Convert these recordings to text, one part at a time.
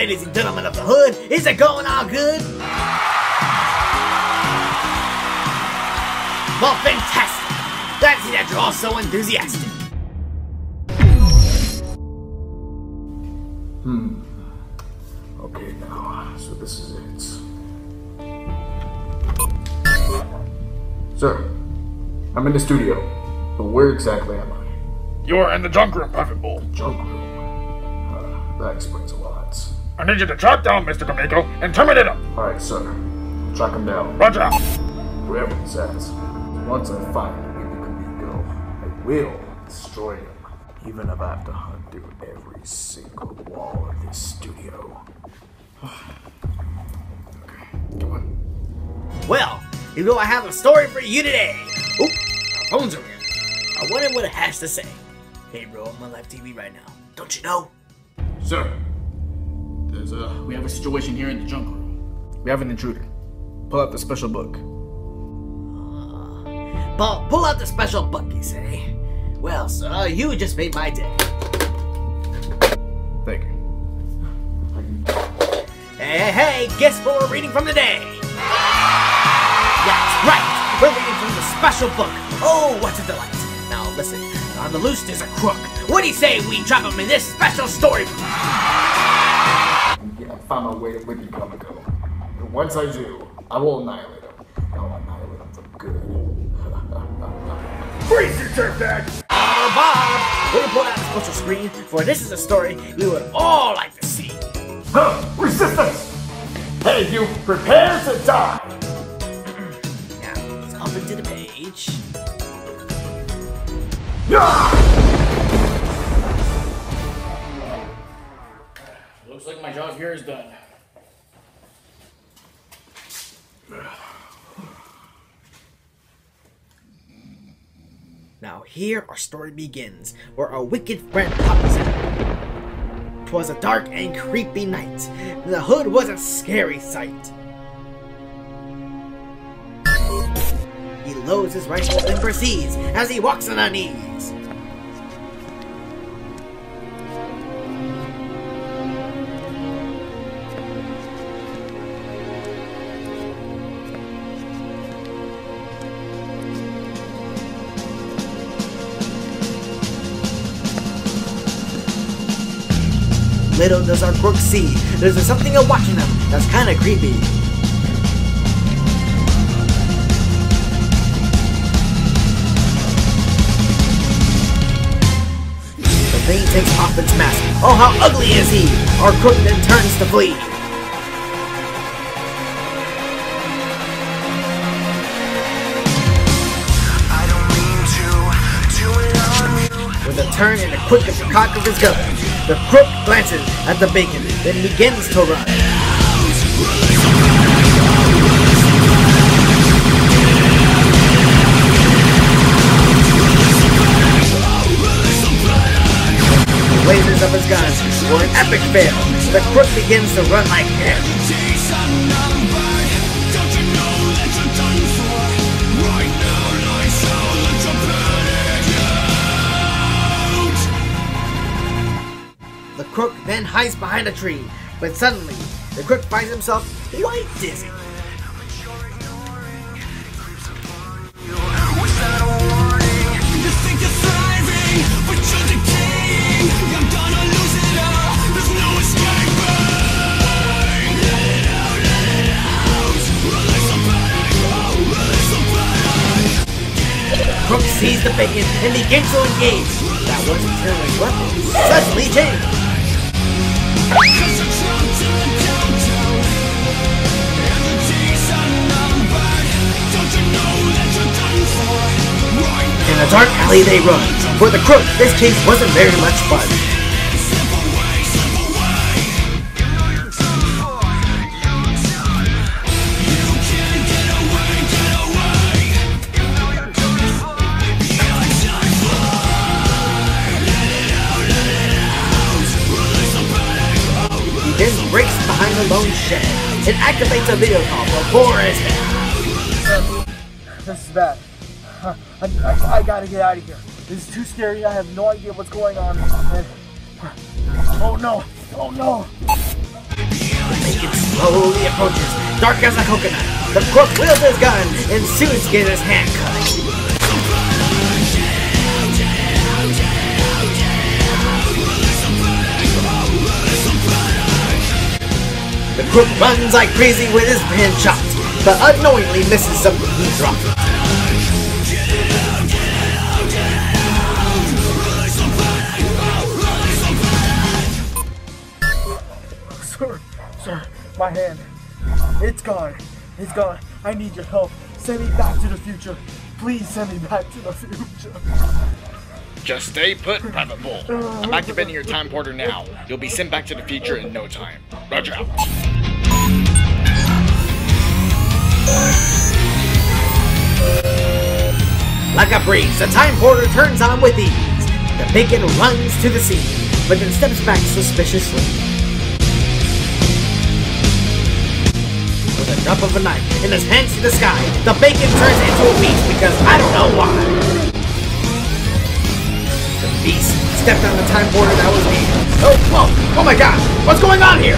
ladies and gentlemen of the hood, is it going all good? Well, fantastic! Glad to see that you're all so enthusiastic. Okay, now, so this is it. Sir, I'm in the studio, but where exactly am I? You're in the junk room, Puffin Bull. Junk room? That explains a lot. I need you to track down Mr. Comico and terminate him. Alright, sir. Track him down. Roger out. Wherever he's at. Once I find Whippy Comico, I will destroy him. Even if I have to hunt through every single wall of this studio. Okay, come on. Well, you know I have a story for you today. Oop, our phones are ringing. I wonder what it has to say. Hey bro, I'm on live TV right now. Don't you know? Sir, we have a situation here in the junk room. We have an intruder. Pull out the special book. Pull out the special book, you say? Well, sir, you just made my day. Thank you. Hey, guess what we're reading from today? That's right, we're reading from the special book. Oh, what a delight. Now listen, on the loose there's a crook. What do you say we drop him in this special story book? Yeah, I found my way to Whippy Comico. And once I do, I will annihilate him. I'll annihilate him for good. Freeze you, dirtbag! Bob, we'll pull out a special screen, for this is a story we would all like to see. Resistance! Hey, you prepare to die! Now, let's hop into the page. Looks like my job here is done. Now here our story begins, where our wicked friend pops out. 'Twas a dark and creepy night. The hood was a scary sight. He loads his rifle and proceeds as he walks on our knees. Little does our crook see, there's something watching him that's kinda creepy. The thing takes off its mask. Oh, how ugly is he! Our crook then turns to flee. With a turn and a quick of the cock of his gun, the crook glances at the bacon, then begins to run. The lasers of his guns were an epic fail. The crook begins to run like hell. The crook then hides behind a tree, but suddenly, the crook finds himself quite dizzy. The crook sees the bacon and begins to engage. That wasn't until his weapon suddenly changed. In a dark alley they run. For the crook, this case wasn't very much fun. He then breaks behind a lone shed and activates a video call for poor as hell. This is bad. I gotta get out of here. This is too scary. I have no idea what's going on. Oh no! Oh no! The bacon slowly approaches, dark as a coconut. The crook wields his gun and soon gets his hand cut. The crook runs like crazy with his hand chopped, but unknowingly misses something he dropped. Sir, my hand. It's gone. It's gone. I need your help. Send me back to the future. Please send me back to the future. Just stay put, Private Bull. I'm activating your time porter now. You'll be sent back to the future in no time. Roger out. Like a breeze, the time porter turns on with ease. The bacon runs to the scene, but then steps back suspiciously. With a drop of a knife in his hands to the sky, the bacon turns into a beast because I don't know why. The beast stepped on the time porter that was near. Oh, whoa! Oh my god! What's going on here?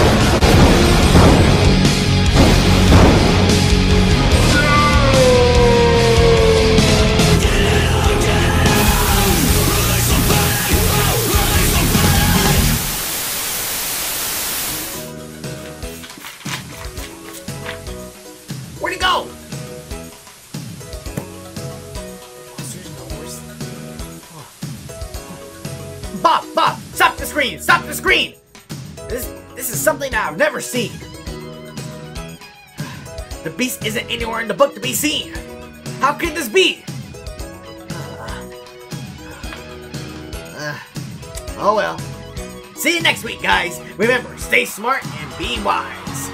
Where'd he go? Bob, stop the screen! Stop the screen! This is something I've never seen. The beast isn't anywhere in the book to be seen. How could this be? Oh well. See you next week, guys. Remember, stay smart and be wise.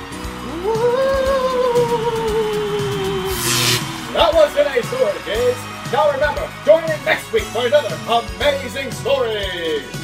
That was today's story, kids. Now remember, join in next week for another amazing story.